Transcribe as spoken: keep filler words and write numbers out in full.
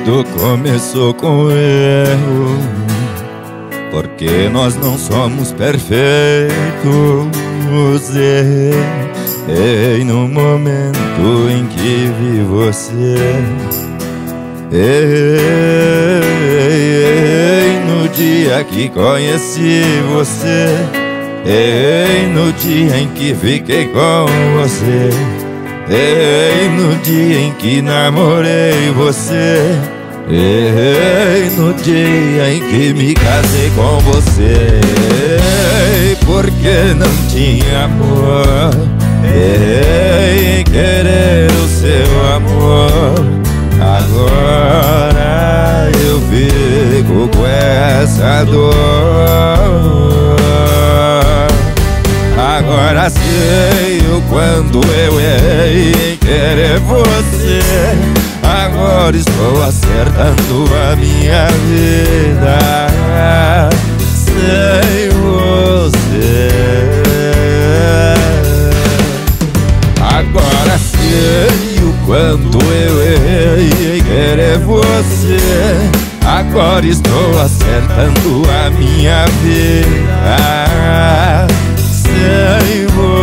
Tudo começou com erro, porque nós não somos perfeitos. Errei no momento em que vi você. Errei no dia que conheci você. Errei no dia em que fiquei com você. Errei no dia em que namorei você. Errei no dia em que me casei com você. Errei porque não tinha amor. Errei em querer o seu amor. Agora eu fico com essa dor. Agora sei o quanto eu errei em querer você. Agora estou acertando a minha vida sem você. Agora sei o quanto eu errei em querer você. Agora estou acertando a minha vida sem você.